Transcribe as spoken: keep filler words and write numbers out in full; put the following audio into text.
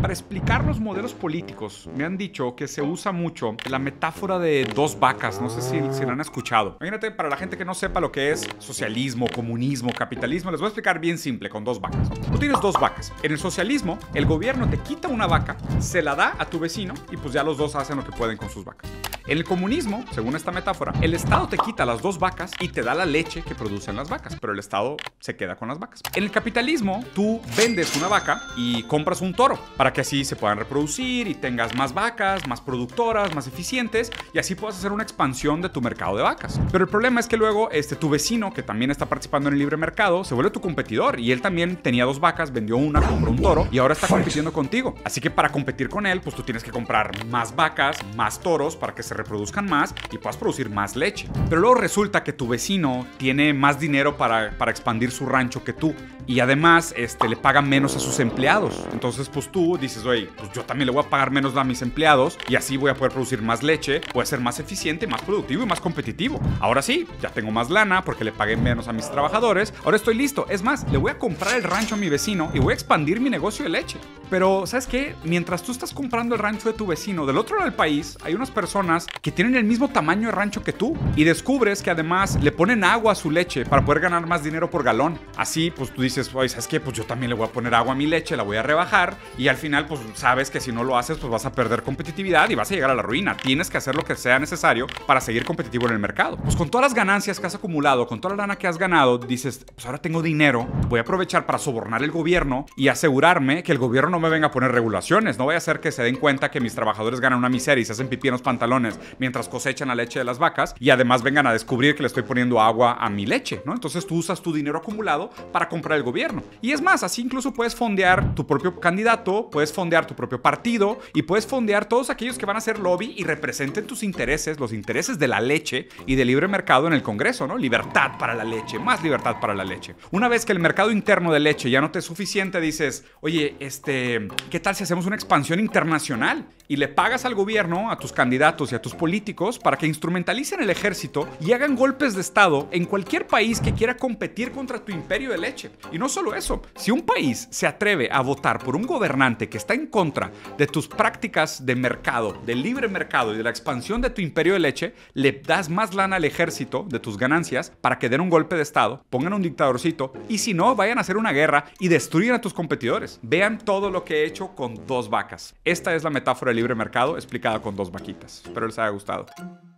Para explicar los modelos políticos, me han dicho que se usa mucho la metáfora de dos vacas. No sé si, si la han escuchado. Imagínate, para la gente que no sepa lo que es socialismo, comunismo, capitalismo, les voy a explicar bien simple, con dos vacas. Tú tienes dos vacas. En el socialismo, el gobierno te quita una vaca, se la da a tu vecino y pues ya los dos hacen lo que pueden con sus vacas. En el comunismo, según esta metáfora, el Estado te quita las dos vacas y te da la leche que producen las vacas, pero el Estado se queda con las vacas. En el capitalismo, tú vendes una vaca y compras un toro para que así se puedan reproducir y tengas más vacas, más productoras, más eficientes y así puedas hacer una expansión de tu mercado de vacas. Pero el problema es que luego este, tu vecino, que también está participando en el libre mercado, se vuelve tu competidor y él también tenía dos vacas, vendió una, compró un toro y ahora está compitiendo contigo. Así que para competir con él, pues tú tienes que comprar más vacas, más toros para que se reproduzcan más y puedas producir más leche. Pero luego resulta que tu vecino tiene más dinero para, para expandir su rancho que tú y además este, le paga menos a sus empleados. Entonces pues tú dices, oye, pues yo también le voy a pagar menos a mis empleados y así voy a poder producir más leche, voy a ser más eficiente, más productivo y más competitivo. Ahora sí, ya tengo más lana porque le pagué menos a mis trabajadores, ahora estoy listo. Es más, le voy a comprar el rancho a mi vecino y voy a expandir mi negocio de leche. Pero ¿sabes qué? Mientras tú estás comprando el rancho de tu vecino, del otro lado del país hay unas personas que tienen el mismo tamaño de rancho que tú y descubres que además le ponen agua a su leche para poder ganar más dinero por galón. Así pues tú dices, oye, ¿sabes qué? Pues yo también le voy a poner agua a mi leche, la voy a rebajar y al final pues sabes que si no lo haces pues vas a perder competitividad y vas a llegar a la ruina. Tienes que hacer lo que sea necesario para seguir competitivo en el mercado. Pues con todas las ganancias que has acumulado, con toda la lana que has ganado, dices, pues ahora tengo dinero, voy a aprovechar para sobornar el gobierno y asegurarme que el gobierno no me venga a poner regulaciones. No voy a hacer que se den cuenta que mis trabajadores ganan una miseria y se hacen pipí en los pantalones mientras cosechan la leche de las vacas y además vengan a descubrir que le estoy poniendo agua a mi leche, ¿no? Entonces tú usas tu dinero acumulado para comprar el gobierno. Y es más, así incluso puedes fondear tu propio candidato, puedes fondear tu propio partido y puedes fondear todos aquellos que van a hacer lobby y representen tus intereses, los intereses de la leche y del libre mercado en el Congreso, ¿no? Libertad para la leche, más libertad para la leche. Una vez que el mercado interno de leche ya no te es suficiente, dices, oye, este, ¿qué tal si hacemos una expansión internacional? Y le pagas al gobierno, a tus candidatos y a tus políticos para que instrumentalicen el ejército y hagan golpes de estado en cualquier país que quiera competir contra tu imperio de leche. Y no solo eso, si un país se atreve a votar por un gobernante que está en contra de tus prácticas de mercado, del libre mercado y de la expansión de tu imperio de leche, le das más lana al ejército de tus ganancias para que den un golpe de estado, pongan un dictadorcito y si no, vayan a hacer una guerra y destruyan a tus competidores. Vean todo lo que he hecho con dos vacas. Esta es la metáfora del libre mercado explicada con dos vaquitas. Espero les haya gustado.